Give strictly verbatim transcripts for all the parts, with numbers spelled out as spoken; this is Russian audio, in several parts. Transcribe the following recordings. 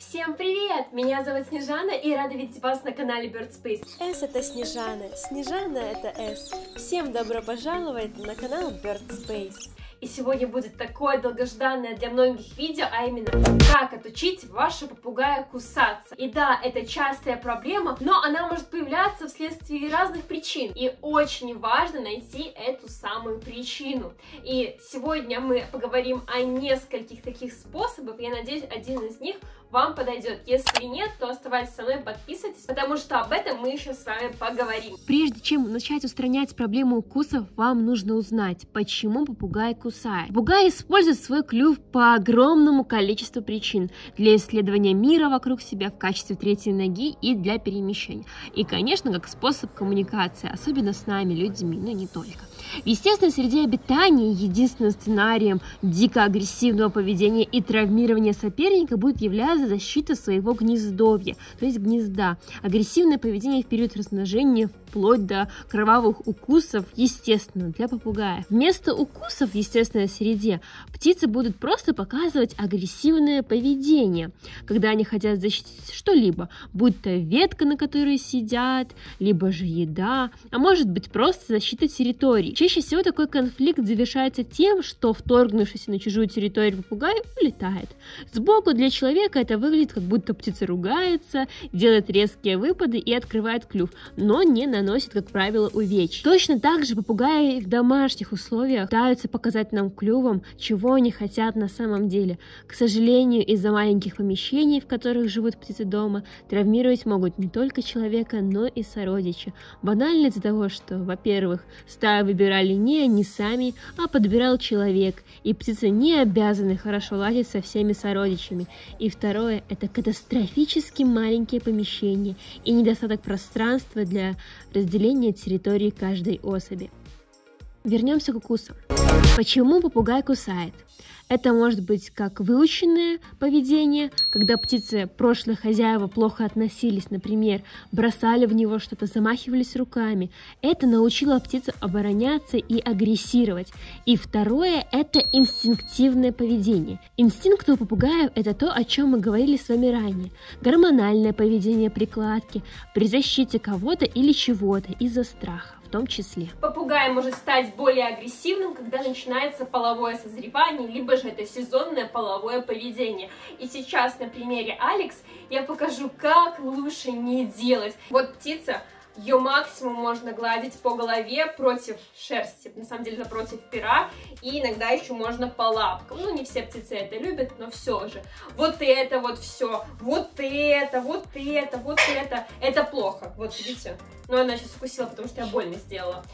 Всем привет! Меня зовут Снежана и рада видеть вас на канале Bird Space. S это Снежана, Снежана это S. Всем добро пожаловать на канал Bird Space. И сегодня будет такое долгожданное для многих видео, а именно как отучить вашего попугая кусаться. И да, это частая проблема, но она может появляться вследствие разных причин. И очень важно найти эту самую причину. И сегодня мы поговорим о нескольких таких способах. Я надеюсь, один из них вам подойдет. Если нет, то оставайтесь со мной, подписывайтесь, потому что об этом мы еще с вами поговорим. Прежде чем начать устранять проблему укусов, вам нужно узнать, почему попугай кусает. Попугай использует свой клюв по огромному количеству причин. Для исследования мира вокруг себя в качестве третьей ноги и для перемещения. И, конечно, как способ коммуникации, особенно с нами, людьми, но не только. В естественной среде обитания единственным сценарием дико агрессивного поведения и травмирования соперника будет являться защита своего гнездовья, то есть гнезда. Агрессивное поведение в период размножения вплоть до кровавых укусов естественно для попугая. Вместо укусов в естественной среде птицы будут просто показывать агрессивное поведение, когда они хотят защитить что-либо, будь то ветка, на которой сидят, либо же еда, а может быть просто защита территории. Чаще всего такой конфликт завершается тем, что вторгнувшийся на чужую территорию попугай улетает. Сбоку для человека это выглядит, как будто птица ругается, делает резкие выпады и открывает клюв, но не наносит, как правило, увечий. Точно так же попугаи в домашних условиях пытаются показать нам клювом, чего они хотят на самом деле. К сожалению, из-за маленьких помещений, в которых живут птицы дома, травмировать могут не только человека, но и сородича. Банально из-за того, что, во-первых, стаю выбирали не они сами, а подбирал человек, и птицы не обязаны хорошо ладить со всеми сородичами. И второе, это катастрофически маленькие помещения и недостаток пространства для разделения территории каждой особи. Вернемся к укусам. Почему попугай кусает? Это может быть как выученное поведение, когда птицы прошлые хозяева плохо относились, например, бросали в него что-то, замахивались руками. Это научило птицу обороняться и агрессировать. И второе – это инстинктивное поведение. Инстинкты у попугаев – это то, о чем мы говорили с вами ранее. Гормональное поведение прикладки при защите кого-то или чего-то из-за страха. В том числе. Попугай может стать более агрессивным, когда начинается половое созревание, либо же это сезонное половое поведение. И сейчас на примере Алекс я покажу, как лучше не делать. Вот птица, ее максимум можно гладить по голове против шерсти, на самом деле против пера, и иногда еще можно по лапкам. Ну, не все птицы это любят, но все же. Вот это вот все, вот это, вот это, вот это, это плохо. Вот видите? Но она сейчас укусила, потому что я больно сделала.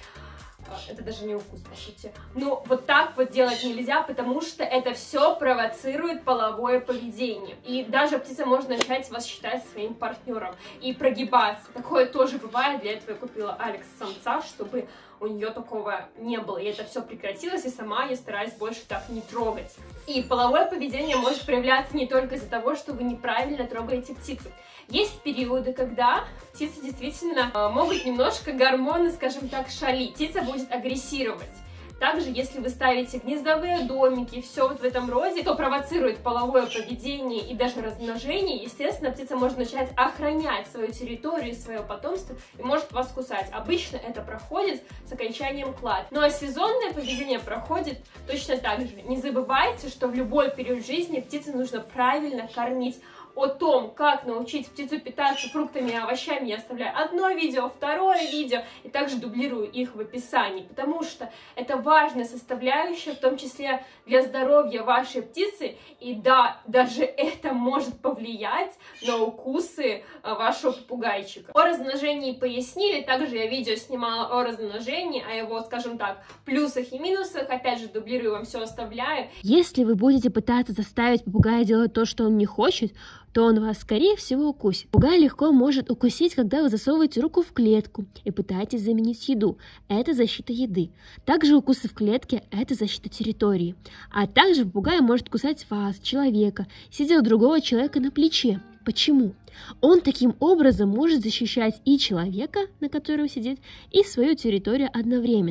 Это даже не укус, по сути. Но вот так вот делать нельзя, потому что это все провоцирует половое поведение. И даже птица может начать вас считать своим партнером и прогибаться. Такое тоже бывает. Для этого я купила Алекс самца, чтобы у нее такого не было. И это все прекратилось, и сама я стараюсь больше так не трогать. И половое поведение может проявляться не только из-за того, что вы неправильно трогаете птицу. Есть периоды, когда птицы действительно э, могут немножко гормоны, скажем так, шалить. Птица будет агрессировать. Также, если вы ставите гнездовые домики, все вот в этом роде, то провоцирует половое поведение и даже размножение. Естественно, птица может начать охранять свою территорию, свое потомство и может вас кусать. Обычно это проходит с окончанием клад. Ну а сезонное поведение проходит точно так же. Не забывайте, что в любой период жизни птице нужно правильно кормить. О том, как научить птицу питаться фруктами и овощами, я оставляю одно видео, второе видео, и также дублирую их в описании, потому что это важная составляющая, в том числе для здоровья вашей птицы, и да, даже это может повлиять на укусы вашего попугайчика. О размножении пояснили, также я видео снимала о размножении, о его, скажем так, плюсах и минусах, опять же, дублирую, вам все оставляю. Если вы будете пытаться заставить попугая делать то, что он не хочет, то он вас, скорее всего, укусит. Попугай легко может укусить, когда вы засовываете руку в клетку и пытаетесь заменить еду. Это защита еды. Также укусы в клетке – это защита территории. А также попугай может кусать вас, человека, сидя у другого человека на плече. Почему? Он таким образом может защищать и человека, на котором сидит, и свою территорию одновременно.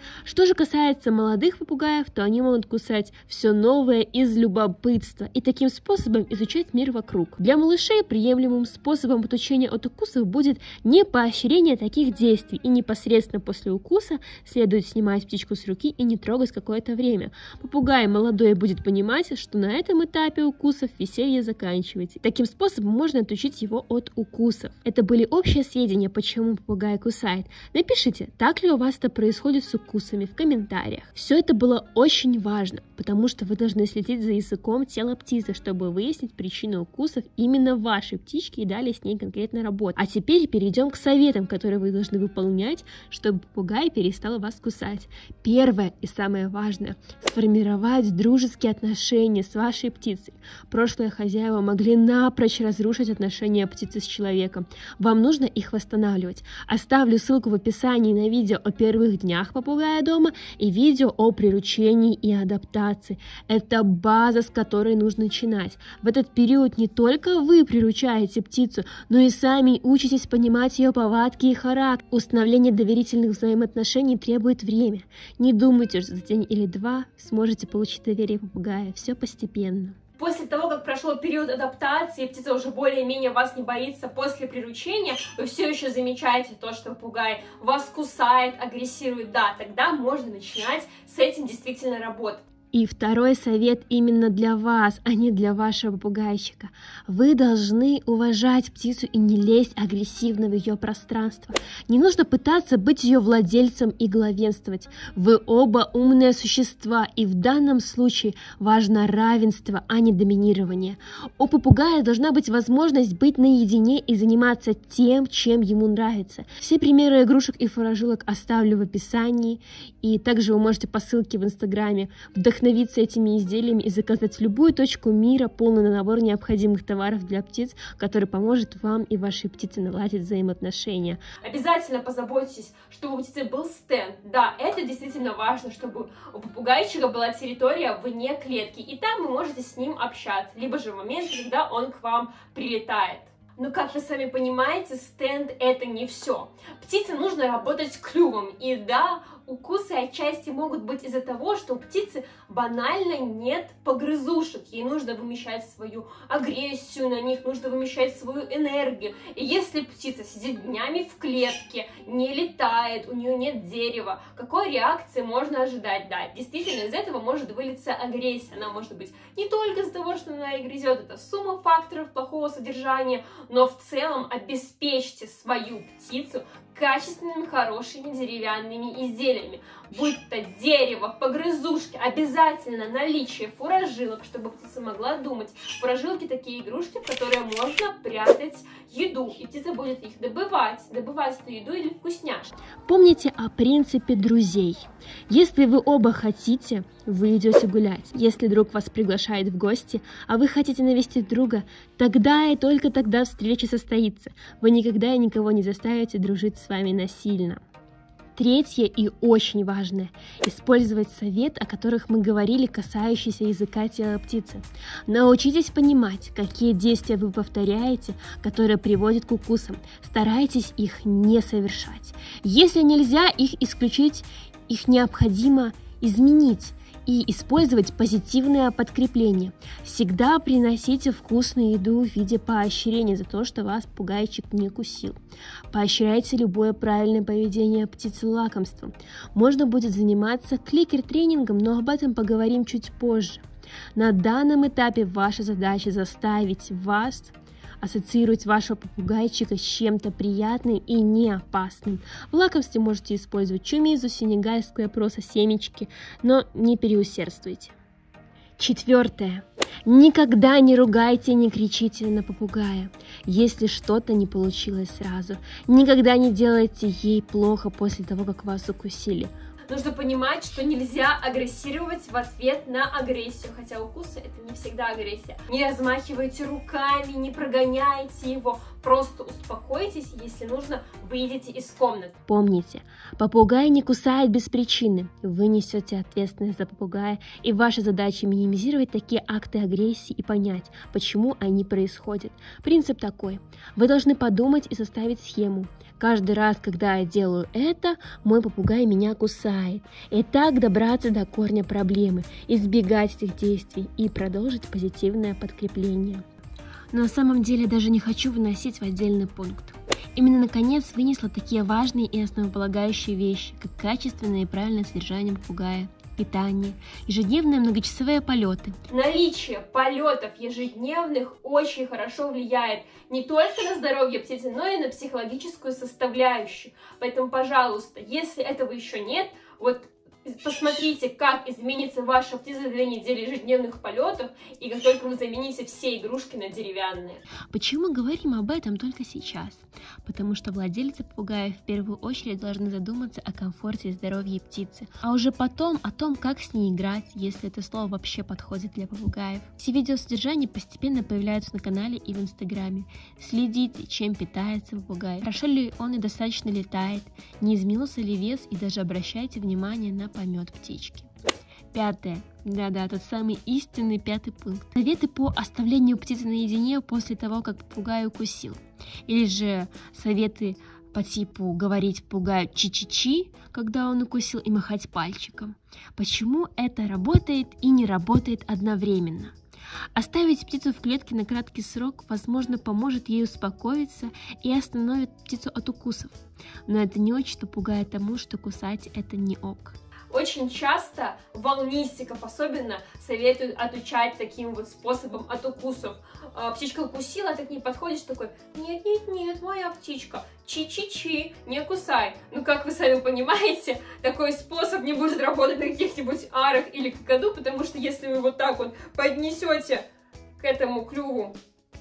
Что же касается молодых попугаев, то они могут кусать все новое из любопытства и таким способом изучать мир вокруг. Для малышей приемлемым способом отучения от укусов будет не поощрение таких действий, и непосредственно после укуса следует снимать птичку с руки и не трогать какое-то время. Попугай молодой будет понимать, что на этом этапе укусов веселье заканчивается. Таким способом можно отучить его от укусов. Это были общие сведения, почему попугай кусает. Напишите, так ли у вас это происходит с укусами, в комментариях. Все это было очень важно, потому что вы должны следить за языком тела птицы, чтобы выяснить причину укусов именно вашей птички и далее с ней конкретно работать. А теперь перейдем к советам, которые вы должны выполнять, чтобы попугай перестал вас кусать. Первое и самое важное – сформировать дружеские отношения с вашей птицей. Прошлые хозяева могли напрочь разрушить отношения птицы с человеком. Вам нужно их восстанавливать. Оставлю ссылку в описании на видео о первых днях попугая дома и видео о приручении и адаптации. Это база, с которой нужно начинать. В этот период не только вы приручаете птицу, но и сами учитесь понимать ее повадки и характер. Установление доверительных взаимоотношений требует время. Не думайте, что за день или два сможете получить доверие попугая. Все постепенно. После того, как прошел период адаптации, птица уже более-менее вас не боится после приручения, вы все еще замечаете то, что попугай вас кусает, агрессирует, да, тогда можно начинать с этим действительно работать. И второй совет именно для вас, а не для вашего попугайчика. Вы должны уважать птицу и не лезть агрессивно в ее пространство. Не нужно пытаться быть ее владельцем и главенствовать. Вы оба умные существа, и в данном случае важно равенство, а не доминирование. У попугая должна быть возможность быть наедине и заниматься тем, чем ему нравится. Все примеры игрушек и фуражилок оставлю в описании, и также вы можете по ссылке в инстаграме вдохновиться вдохновиться этими изделиями и заказать в любую точку мира полный набор необходимых товаров для птиц, который поможет вам и вашей птице наладить взаимоотношения. Обязательно позаботьтесь, чтобы у птицы был стенд. Да, это действительно важно, чтобы у попугайчика была территория вне клетки, и там вы можете с ним общаться, либо же в момент, когда он к вам прилетает. Но, как вы сами понимаете, стенд — это не все. Птице нужно работать клювом, и да, укусы отчасти могут быть из-за того, что у птицы банально нет погрызушек. Ей нужно вымещать свою агрессию, на них нужно вымещать свою энергию. И если птица сидит днями в клетке, не летает, у нее нет дерева, какой реакции можно ожидать? Да, действительно, из этого может вылиться агрессия. Она может быть не только из-за того, что она и грызет, это сумма факторов плохого содержания, но в целом обеспечьте свою птицу качественными, хорошими деревянными изделиями. Будь то дерево, погрызушки, обязательно наличие фуражилок, чтобы птица могла думать. Фуражилки — такие игрушки, в которые можно прятать еду, и птица будет их добывать, добывать эту еду или вкусняшки. Помните о принципе друзей. Если вы оба хотите, вы идете гулять. Если друг вас приглашает в гости, а вы хотите навестить друга, тогда и только тогда встреча состоится. Вы никогда и никого не заставите дружить с вами насильно. Третье и очень важное – использовать совет, о которых мы говорили, касающийся языка тела птицы. Научитесь понимать, какие действия вы повторяете, которые приводят к укусам. Старайтесь их не совершать. Если нельзя их исключить, их необходимо изменить и использовать позитивное подкрепление. Всегда приносите вкусную еду в виде поощрения за то, что вас попугайчик не кусил. Поощряйте любое правильное поведение птицы лакомством. Можно будет заниматься кликер-тренингом, но об этом поговорим чуть позже. На данном этапе ваша задача заставить вас ассоциировать вашего попугайчика с чем-то приятным и не опасным. В лакомстве можете использовать чумизу, сенегальское просо, семечки, но не переусердствуйте. Четвертое. Никогда не ругайте и не кричите на попугая, если что-то не получилось сразу. Никогда не делайте ей плохо после того, как вас укусили. Нужно понимать, что нельзя агрессировать в ответ на агрессию, хотя укусы — это не всегда агрессия. Не размахивайте руками, не прогоняйте его, просто успокойтесь, если нужно, выйдите из комнаты. Помните, попугай не кусает без причины. Вы несете ответственность за попугая, и ваша задача минимизировать такие акты агрессии и понять, почему они происходят. Принцип такой. Вы должны подумать и составить схему. Каждый раз, когда я делаю это, мой попугай меня кусает. И так добраться до корня проблемы, избегать этих действий и продолжить позитивное подкрепление. Но на самом деле даже не хочу выносить в отдельный пункт. Именно наконец вынесла такие важные и основополагающие вещи, как качественное и правильное содержание попугая, питание, ежедневные многочасовые полеты. Наличие полетов ежедневных очень хорошо влияет не только на здоровье птицы, но и на психологическую составляющую. Поэтому, пожалуйста, если этого еще нет, вот посмотрите, как изменится ваша птица за две недели ежедневных полетов, и как только вы замените все игрушки на деревянные. Почему мы говорим об этом только сейчас? Потому что владельцы попугаев в первую очередь должны задуматься о комфорте и здоровье птицы, а уже потом о том, как с ней играть, если это слово вообще подходит для попугаев. Все видеосодержания постепенно появляются на канале и в инстаграме. Следите, чем питается попугай, хорошо ли он и достаточно летает, не изменился ли вес, и даже обращайте внимание на помет птички. Пятое. Да-да, тот самый истинный пятый пункт. Советы по оставлению птицы наедине после того, как попугай укусил. Или же советы по типу говорить попугаю чи-чи-чи, когда он укусил, и махать пальчиком. Почему это работает и не работает одновременно? Оставить птицу в клетке на краткий срок, возможно, поможет ей успокоиться и остановит птицу от укусов. Но это не учит попугая тому, что кусать это не ок. Очень часто волнистиков особенно советуют отучать таким вот способом от укусов. Птичка укусила, ты к ней подходишь такой: нет, нет, нет, моя птичка, чи-чи-чи, не кусай. Ну, как вы сами понимаете, такой способ не будет работать на каких-нибудь арах или какаду, потому что если вы вот так вот поднесете к этому клюву,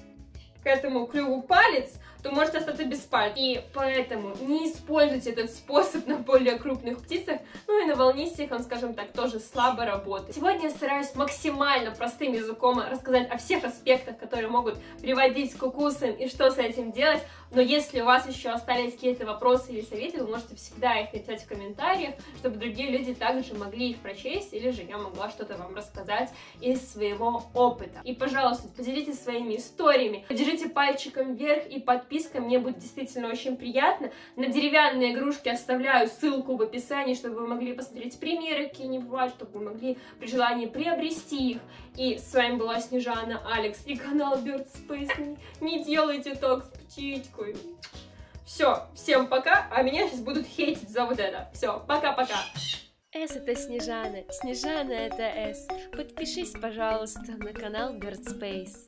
к этому клюву палец, то может остаться без пальца. И поэтому не используйте этот способ на более крупных птицах, ну и на волнистых он, скажем так, тоже слабо работает. Сегодня я стараюсь максимально простым языком рассказать о всех аспектах, которые могут приводить к укусам и что с этим делать. Но если у вас еще остались какие-то вопросы или советы, вы можете всегда их написать в комментариях, чтобы другие люди также могли их прочесть, или же я могла что-то вам рассказать из своего опыта. И, пожалуйста, поделитесь своими историями, держите пальчиком вверх, и подписка, мне будет действительно очень приятно. На деревянные игрушки оставляю ссылку в описании, чтобы вы могли посмотреть примеры какие-нибудь, чтобы вы могли при желании приобрести их. И с вами была Снежана, Алекс и канал Bird Space. Не делайте так с птичкой. Все, всем пока, а меня сейчас будут хейтить за вот это. Все, пока-пока. С это Снежана, Снежана это С. Подпишись, пожалуйста, на канал Bird Space.